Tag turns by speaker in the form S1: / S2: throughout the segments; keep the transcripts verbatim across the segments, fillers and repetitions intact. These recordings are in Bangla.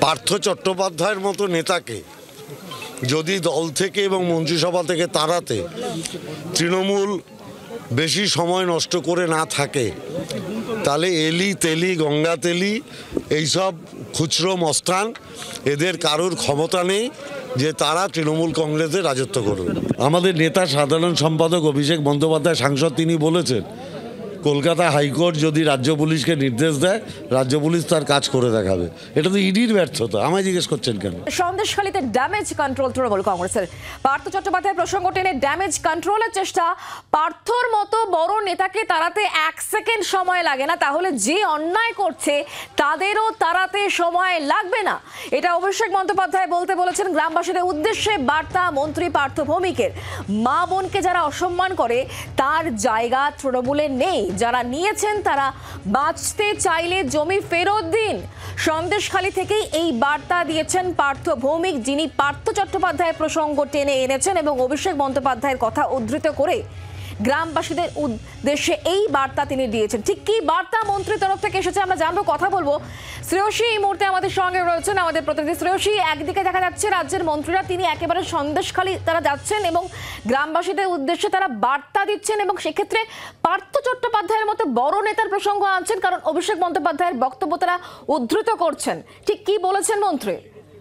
S1: পার্থ চট্টোপাধ্যায়ের মতো নেতাকে যদি দল থেকে এবং মন্ত্রিসভা থেকে তাড়াতে তৃণমূল বেশি সময় নষ্ট করে না থাকে, তাহলে এলি তেলি গঙ্গা তেলি এইসব খুচরো মস্তান এদের কারোর ক্ষমতা নেই যে তারা তৃণমূল কংগ্রেসে রাজত্ব করবে। আমাদের নেতা সাধারণ সম্পাদক অভিষেক বন্দ্যোপাধ্যায় সাংসদ তিনি বলেছেন, কলকাতা হাইকোর্ট যদি রাজ্য পুলিশকে নির্দেশ দেয় রাজ্য পুলিশ তার কাজ করে দেখাবে। এটা তো ইডির ব্যর্থতা। আমায় জিজ্ঞেস করছেন কেন?
S2: সন্দেশখালীতে ড্যামেজ কন্ট্রোল তৃণমূল কংগ্রেসের। পার্থ চট্টোপাধ্যায় প্রসঙ্গ টেনে ড্যামেজ কন্ট্রোলের চেষ্টা। পার্থর মতো বড় নেতাকে তাড়াতে এক সেকেন্ড সময় লাগে না, তাহলে যে অন্যায় করছে তাদেরও তাড়াতে সময় লাগবে না। এটা অভিষেক বন্দ্যোপাধ্যায় বলতে বলেছেন গ্রামবাসীদের উদ্দেশ্যে বার্তা মন্ত্রী পার্থ ভৌমিকের। মা বোনকে যারা অসম্মান করে তার জায়গা তৃণমূলে নেই। যারা নিয়েছেন তারা বাঁচতে চাইলে জমি ফেরত দিন। সন্দেশখালী থেকেই এই বার্তা দিয়েছেন পার্থ ভৌমিক, যিনি পার্থ চট্টোপাধ্যায়ের প্রসঙ্গ টেনে এনেছেন এবং অভিষেক বন্দ্যোপাধ্যায়ের কথা উদ্ধৃত করে গ্রামবাসীদের উদ্দেশ্যে এই বার্তা তিনি দিয়েছেন। ঠিক কি বার্তা মন্ত্রীর তরফ থেকে এসেছে আমরা জানবো, কথা বলবো। শ্রেয়সী এই মুহূর্তে আমাদের সঙ্গে রয়েছেন, আমাদের প্রতিনিধি শ্রেয়সী। একদিকে দেখা যাচ্ছে রাজ্যের মন্ত্রীরা তিনি একেবারে সন্দেশখালী তারা যাচ্ছেন এবং গ্রামবাসীদের উদ্দেশ্যে তারা বার্তা দিচ্ছেন এবং সেক্ষেত্রে পার্থ চট্টোপাধ্যায়ের মতো বড় নেতার প্রসঙ্গ আনছেন, কারণ অভিষেক বন্দ্যোপাধ্যায়ের বক্তব্য তারা উদ্ধৃত করছেন। ঠিক কি বলেছেন মন্ত্রী?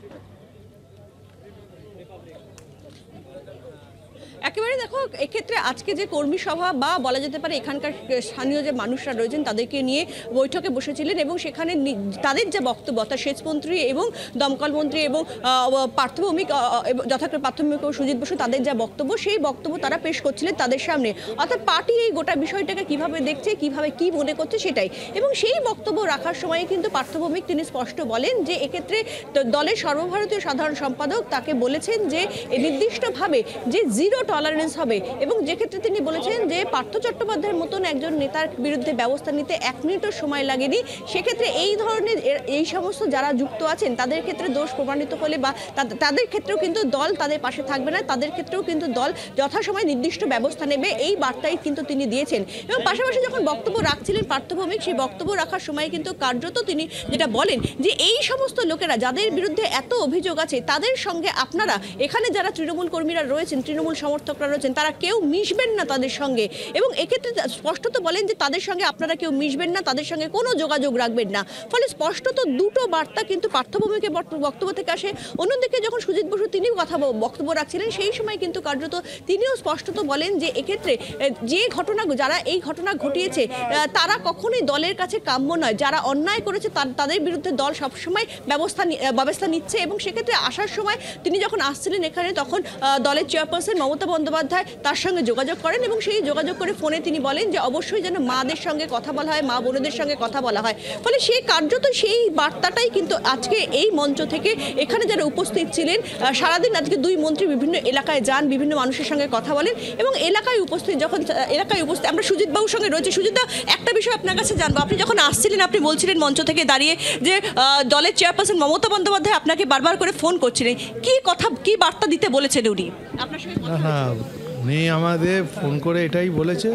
S3: একেবারে দেখো, এক্ষেত্রে আজকে যে কর্মী সভা বা বলা যেতে পারে এখানকার স্থানীয় যে মানুষরা রয়েছেন তাদেরকে নিয়ে বৈঠকে বসেছিলেন এবং সেখানে তাদের যে বক্তব্য অর্থাৎ সেচমন্ত্রী এবং দমকল মন্ত্রী এবং পার্থ ভৌমিক যথাক্রমে পার্থ ভৌমিক ও সুজিত বসু তাদের যা বক্তব্য সেই বক্তব্য তারা পেশ করছিলেন তাদের সামনে। অর্থাৎ পার্টি এই গোটা বিষয়টাকে কিভাবে দেখছে, কিভাবে কি মনে করছে সেটাই। এবং সেই বক্তব্য রাখার সময় কিন্তু পার্থ ভৌমিক তিনি স্পষ্ট বলেন যে এক্ষেত্রে দলের সর্বভারতীয় সাধারণ সম্পাদক তাকে বলেছেন যে নির্দিষ্টভাবে যে জিরো টলারেন্স হবে এবং যেক্ষেত্রে তিনি বলেছেন যে পার্থ চট্টোপাধ্যায়ের মতন একজন নেতার বিরুদ্ধে ব্যবস্থা নিতে এক মিনিটও সময় লাগেনি। সেক্ষেত্রে এই ধরনের এই সমস্ত যারা যুক্ত আছেন তাদের ক্ষেত্রে দোষ প্রমাণিত হলে বা তাদের ক্ষেত্রেও কিন্তু দল তাদের পাশে থাকবে না, তাদের ক্ষেত্রেও কিন্তু দল যথাসময়ে নির্দিষ্ট ব্যবস্থা নেবে, এই বার্তাই কিন্তু তিনি দিয়েছেন। এবং পাশাপাশি যখন বক্তব্য রাখছিলেন পার্থ ভৌমিক, সেই বক্তব্য রাখার সময় কিন্তু কার্যত তিনি যেটা বলেন যে এই সমস্ত লোকেরা যাদের বিরুদ্ধে এত অভিযোগ আছে তাদের সঙ্গে আপনারা এখানে যারা তৃণমূল কর্মীরা রয়েছেন, তৃণমূল সমর্থকরা রয়েছেন, তারা কেউ মিশবেন না তাদের সঙ্গে। এবং এক্ষেত্রে স্পষ্টত বলেন যে তাদের সঙ্গে আপনারা কেউ মিশবেন না, তাদের সঙ্গে কোনো যোগাযোগ রাখবেন না। ফলে স্পষ্টত দুটো বার্তা কিন্তু পার্থ ভৌমিকের বক্তব্য থেকে আসে। অন্যদিকে যখন সুজিত বসু তিনিও কথা বক্তব্য রাখছিলেন সেই সময় কিন্তু কার্যত তিনিও স্পষ্টত বলেন যে এক্ষেত্রে যে ঘটনা যারা এই ঘটনা ঘটিয়েছে তারা কখনোই দলের কাছে কাম্য নয়, যারা অন্যায় করেছে তাদের বিরুদ্ধে দল সবসময় ব্যবস্থা ব্যবস্থা নিচ্ছে। এবং সেক্ষেত্রে আসার সময় তিনি যখন আসছিলেন এখানে তখন দলের চেয়ারপারসন মমতা বন্দ্যোপাধ্যায় তার সঙ্গে যোগাযোগ করেন এবং সেই যোগাযোগ করে ফোনে তিনি বলেন যে অবশ্যই যেন মাদের সঙ্গে কথা বলা হয়, মা বোনদের সঙ্গে কথা বলা হয়। ফলে সেই কার্যত সেই বার্তাটাই কিন্তু আজকে এই মঞ্চ থেকে এখানে যারা উপস্থিত ছিলেন সারাদিন আজকে দুই মন্ত্রী বিভিন্ন এলাকায় যান, বিভিন্ন মানুষের সঙ্গে কথা বলেন এবং এলাকায় উপস্থিত যখন এলাকায় উপস্থিত আমরা সুজিত বাবুর সঙ্গে রয়েছে। সুজিত দা, একটা বিষয় আপনার কাছে জানবো, আপনি যখন আসছিলেন আপনি বলছিলেন মঞ্চ থেকে দাঁড়িয়ে যে দলের চেয়ারপারসন মমতা বন্দ্যোপাধ্যায় আপনাকে বারবার করে ফোন করছিলেন, কি কথা কি বার্তা দিতে বলেছেন উনি আপনার সঙ্গে?
S4: হ্যাঁ, উনি আমাদের ফোন করে এটাই বলেছে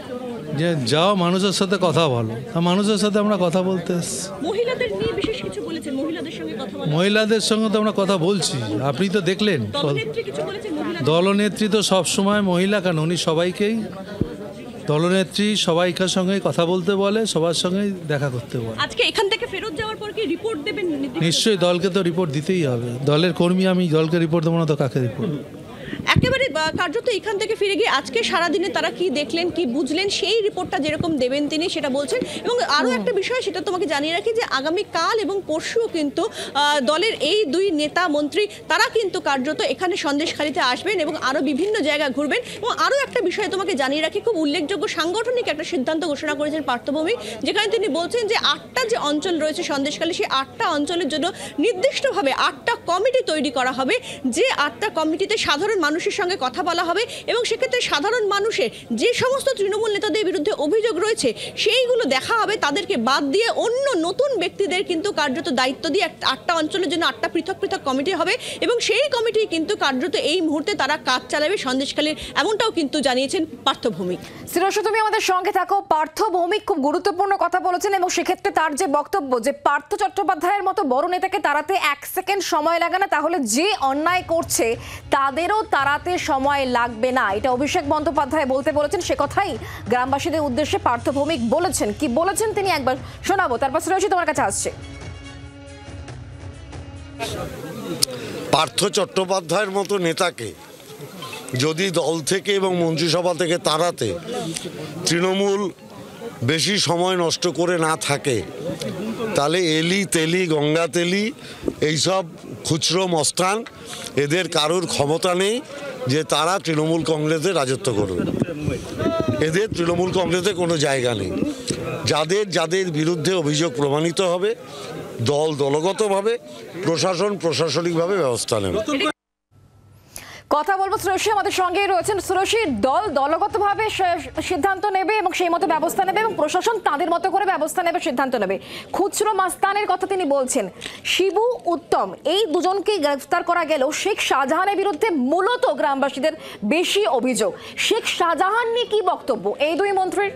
S4: যে যাও মানুষের সাথে কথা বলো। মানুষের সাথে আমরা কথা বলতে এসেছি।
S3: মহিলাদের নিয়ে বিশেষ কিছু বলেছেন, মহিলাদের সঙ্গে কথা বলা?
S4: মহিলাদের সঙ্গে তো আমরা কথা বলছি, আপনি তো দেখলেন। দলনেত্রী তো সবসময় মহিলা কেন, উনি সবাইকেই দলনেত্রী সবাইকার সঙ্গে কথা বলতে বলে, সবার সঙ্গে দেখা করতে বলে।
S3: আজকে এখান থেকে ফেরত যাওয়ার পর কি রিপোর্ট দেবেন?
S4: নিশ্চয়ই, দলকে তো রিপোর্ট দিতেই হবে। দলের কর্মী আমি, দলকে রিপোর্ট দেবো না তো কাকে রিপোর্ট?
S3: একেবারে কার্যত এখান থেকে ফিরে গিয়ে আজকে সারাদিনে তারা কি দেখলেন কি বুঝলেন সেই রিপোর্টটা যেরকম দেবেন তিনি সেটা বলছেন। এবং আরও একটা বিষয় সেটা তোমাকে জানিয়ে রাখি যে আগামীকাল এবং পরশুও কিন্তু দলের এই দুই নেতা মন্ত্রী তারা কিন্তু কার্যত এখানে সন্দেশখালীতে আসবেন এবং আরও বিভিন্ন জায়গা ঘুরবেন। এবং আরও একটা বিষয় তোমাকে জানিয়ে রাখি, খুব উল্লেখযোগ্য সাংগঠনিক একটা সিদ্ধান্ত ঘোষণা করেছেন পার্থ ভৌমিক, যেখানে তিনি বলছেন যে আটটা যে অঞ্চল রয়েছে সন্দেশখালী সেই আটটা অঞ্চলের জন্য নির্দিষ্টভাবে আটটা কমিটি তৈরি করা হবে, যে আটটা কমিটিতে সাধারণ মানুষের সঙ্গে কথা বলা হবে এবং সেক্ষেত্রে সাধারণ মানুষের যে সমস্ত তৃণমূল নেতাদের বিরুদ্ধে অভিযোগ রয়েছে সেইগুলো দেখা হবে, তাদেরকে বাদ দিয়ে অন্য নতুন ব্যক্তিদের কিন্তু কার্যত দায়িত্ব দিয়ে আটটা অঞ্চলের জন্য আটটা পৃথক পৃথক কমিটি হবে এবং সেই কমিটি কিন্তু কার্যত এই মুহূর্তে তারা কাজ চালাবে সন্দেশখালীর, এমনটাও কিন্তু জানিয়েছেন পার্থ ভৌমিক।
S2: শ্রীরস, তুমি আমাদের সঙ্গে থাকো। পার্থ ভৌমিক খুব গুরুত্বপূর্ণ কথা বলেছেন এবং সেক্ষেত্রে তার যে বক্তব্য যে পার্থ চট্টোপাধ্যায়ের মতো বড় নেতাকে তাড়াতে এক সেকেন্ড সময় লাগে না, তাহলে যে অন্যায় করছে তাদেরও তাড়াতে সময় লাগবে না, এটা অভিষেক বন্দ্যোপাধ্যায় বলতে বলেছেন। সে কথাই গ্রামবাসীদের উদ্দেশ্যে পার্থ ভৌমিক বলেছেন। কি বলেছেন তিনি একবার শোনাবো, তারপর শ্রীরস তোমার কাছে আসছে।
S1: পার্থ চট্টোপাধ্যায়ের মতো নেতাকে যদি দল থেকে এবং মন্ত্রিসভা থেকে তাড়াতে তৃণমূল বেশি সময় নষ্ট করে না থাকে, তাহলে এলি তেলি গঙ্গা তেলি এইসব খুচরো মস্তান এদের কারোর ক্ষমতা নেই যে তারা তৃণমূল কংগ্রেসে রাজত্ব করবে। এদের তৃণমূল কংগ্রেসে কোনো জায়গা নেই। যাদের যাদের বিরুদ্ধে অভিযোগ প্রমাণিত হবে, দল দলগতভাবে, প্রশাসন প্রশাসনিকভাবে ব্যবস্থা নেবে।
S2: কথা বলবো শ্রেয়সী আমাদের সঙ্গেই রয়েছেন। শ্রেয়সী, দল দলগতভাবে সিদ্ধান্ত নেবে এবং সেই মতো ব্যবস্থা নেবে এবং প্রশাসন তাদের মতো করে ব্যবস্থা নেবে, সিদ্ধান্ত নেবে। খুচরো মাস্তানের কথা তিনি বলছেন। শিবু উত্তম এই দুজনকে গ্রেফতার করা গেলেও শেখ শাহজাহানের বিরুদ্ধে মূলত গ্রামবাসীদের বেশি অভিযোগ। শেখ শাহজাহান নিয়ে কি বক্তব্য এই দুই মন্ত্রীর?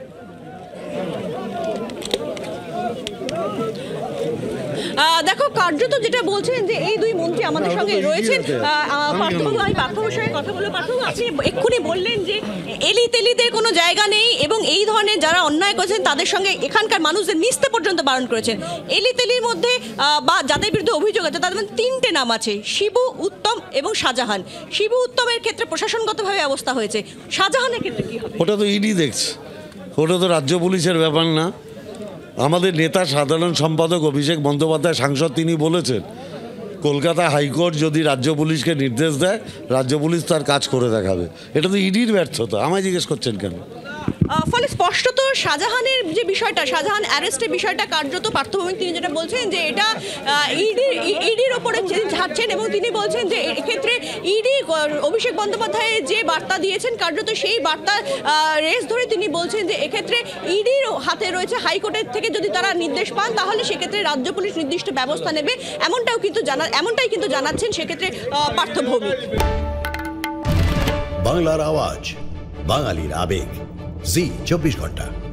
S3: দেখো, কার্যত যেটা বলছেন যে এই দুই মন্ত্রী আমাদের সঙ্গে রয়েছেন। পার্থবাবু, আমি পার্থবাবুর সঙ্গে কথা বলবো। পার্থবাবু, আপনি এক্ষুনি বললেন যে এলি তেলিদের কোনো জায়গা নেই এবং এই ধরনের যারা অন্যায় করেছেন তাদের সঙ্গে এখানকার মানুষদের মিশতে পর্যন্ত বারণ করেছেন। এলি তেলির মধ্যে বা যাদের বিরুদ্ধে অভিযোগ আছে তাদের মধ্যে তিনটে নাম আছে, শিবু, উত্তম এবং শাহজাহান। শিবু উত্তমের ক্ষেত্রে প্রশাসনগতভাবে ব্যবস্থা হয়েছে, শাহজাহানের ক্ষেত্রে কি হবে?
S1: ওটা তো ইডি দেখছে, ওটা তো রাজ্য পুলিশের ব্যাপার না। আমাদের নেতা সাধারণ সম্পাদক অভিষেক বন্দ্যোপাধ্যায় সাংসদ তিনি বলেছেন কলকাতা হাইকোর্ট যদি রাজ্য পুলিশকে নির্দেশ দেয় রাজ্য পুলিশ তার কাজ করে দেখাবে। এটা তো ইডির ব্যর্থতা। আমায় জিজ্ঞেস করছেন কেন?
S3: ফলে স্পষ্টত শাহজাহানের যে বিষয়টা, শাহজাহান অ্যারেস্টের বিষয়টা কার্যত পার্থ ভৌমিক তিনি যেটা বলছেন যে এটা ইডির ইডির ওপরে ঝাড়ছেন এবং তিনি বলছেন যে এক্ষেত্রে ইডি অভিষেক বন্দ্যোপাধ্যায় যে বার্তা দিয়েছেন কার্যত সেই বার্তা রেস ধরে তিনি বলছেন যে এক্ষেত্রে ইডির হাতে রয়েছে, হাইকোর্টের থেকে যদি তারা নির্দেশ পান তাহলে সেক্ষেত্রে রাজ্য পুলিশ নির্দিষ্ট ব্যবস্থা নেবে, এমনটাও কিন্তু জানা এমনটাই কিন্তু জানাচ্ছেন সেক্ষেত্রে পার্থ ভৌমিক।
S5: বাংলার আওয়াজ, বাঙালির আবেগ, জি চব্বিশ ঘন্টা।